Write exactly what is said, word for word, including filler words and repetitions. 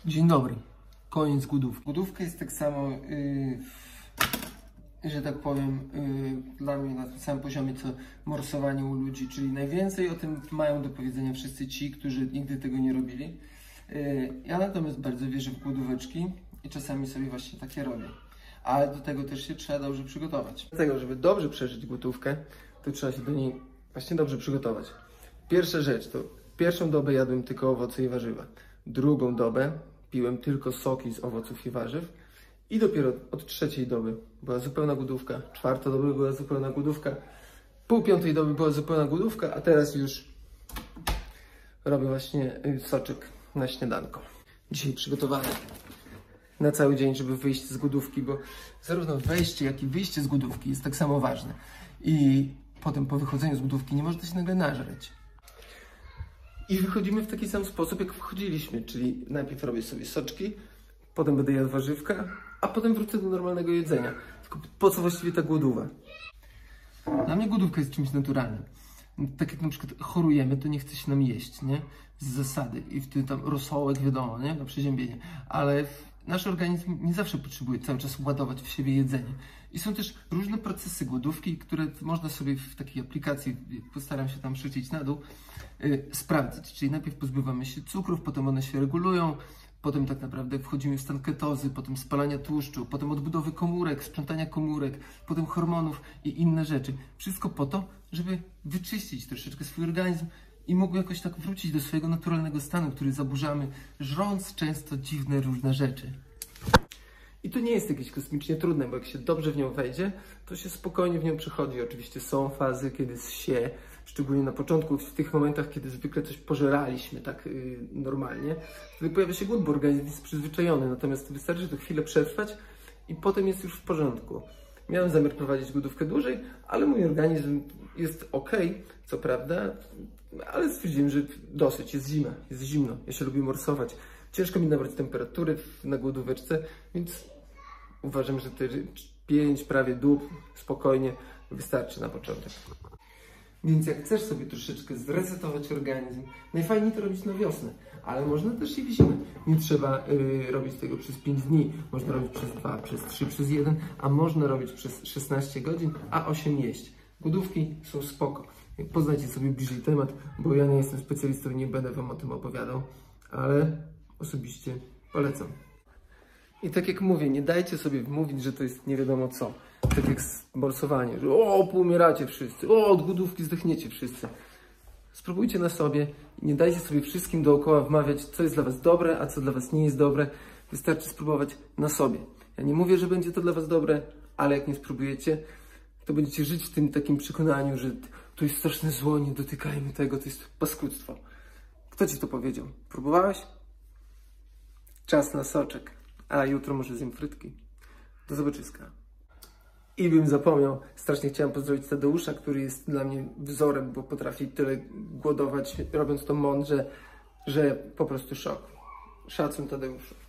Dzień dobry. Koniec głodówki. Głodówka jest tak samo, yy, że tak powiem, yy, dla mnie na tym samym poziomie co morsowanie u ludzi, czyli najwięcej o tym mają do powiedzenia wszyscy ci, którzy nigdy tego nie robili. Yy, ja natomiast bardzo wierzę w głodóweczki i czasami sobie właśnie takie robię. Ale do tego też się trzeba dobrze przygotować. Dlatego, żeby dobrze przeżyć głodówkę, to trzeba się do niej właśnie dobrze przygotować. Pierwsza rzecz to pierwszą dobę jadłem tylko owoce i warzywa. Drugą dobę piłem tylko soki z owoców i warzyw i dopiero od trzeciej doby była zupełna głodówka, czwarta doby była zupełna głodówka, pół piątej doby była zupełna głodówka, a teraz już robię właśnie soczek na śniadanko. Dzisiaj przygotowany na cały dzień, żeby wyjść z głodówki, bo zarówno wejście, jak i wyjście z głodówki jest tak samo ważne. I potem po wychodzeniu z głodówki nie można się nagle nażreć. I wychodzimy w taki sam sposób, jak wchodziliśmy, czyli najpierw robię sobie soczki, potem będę jadł warzywka, a potem wrócę do normalnego jedzenia. Tylko po co właściwie ta głodowa? Dla mnie głodówka jest czymś naturalnym. Tak jak na przykład chorujemy, to nie chce się nam jeść, nie? Z zasady. I wtedy tam rosołek, wiadomo, nie? Na przeziębienie. Ale nasz organizm nie zawsze potrzebuje cały czas ładować w siebie jedzenie. I są też różne procesy głodówki, które można sobie w takiej aplikacji, postaram się tam przyciąć na dół, yy, sprawdzić. Czyli najpierw pozbywamy się cukrów, potem one się regulują, potem tak naprawdę wchodzimy w stan ketozy, potem spalania tłuszczu, potem odbudowy komórek, sprzątania komórek, potem hormonów i inne rzeczy. Wszystko po to, żeby wyczyścić troszeczkę swój organizm i mógł jakoś tak wrócić do swojego naturalnego stanu, który zaburzamy, żrąc często dziwne różne rzeczy. I to nie jest jakieś kosmicznie trudne, bo jak się dobrze w nią wejdzie, to się spokojnie w nią przechodzi. Oczywiście są fazy, kiedy się, szczególnie na początku, w tych momentach, kiedy zwykle coś pożeraliśmy tak yy, normalnie, wtedy pojawia się głód, bo organizm jest przyzwyczajony, natomiast wystarczy to chwilę przetrwać i potem jest już w porządku. Miałem zamiar prowadzić głodówkę dłużej, ale mój organizm jest ok, co prawda, ale stwierdziłem, że dosyć, jest zima, jest zimno, ja się lubię morsować. Ciężko mi nabrać temperatury na głodóweczce, więc uważam, że te pięć prawie dób spokojnie wystarczy na początek. Więc jak chcesz sobie troszeczkę zresetować organizm, najfajniej to robić na wiosnę, ale można też i w zimę. Nie trzeba yy, robić tego przez pięć dni, można robić przez dwa, przez trzy, przez jeden, a można robić przez szesnaście godzin, a osiem jeść. Głodówki są spoko. Poznajcie sobie bliżej temat, bo ja nie jestem specjalistą i nie będę wam o tym opowiadał, ale osobiście polecam. I tak jak mówię, nie dajcie sobie wmówić, że to jest nie wiadomo co. Tak jak morsowanie, że o, poumieracie wszyscy, o, od głodówki zdechniecie wszyscy. Spróbujcie na sobie i nie dajcie sobie wszystkim dookoła wmawiać, co jest dla was dobre, a co dla was nie jest dobre. Wystarczy spróbować na sobie. Ja nie mówię, że będzie to dla was dobre, ale jak nie spróbujecie, to będziecie żyć w tym takim przekonaniu, że to jest straszne zło, nie dotykajmy tego, to jest paskudztwo. Kto ci to powiedział? Próbowałeś? Czas na soczek, a jutro może zjem frytki. Do zobaczyska. I bym zapomniał, strasznie chciałem pozdrowić Tadeusza, który jest dla mnie wzorem, bo potrafi tyle głodować, robiąc to mądrze, że po prostu szok. Szacun Tadeuszu.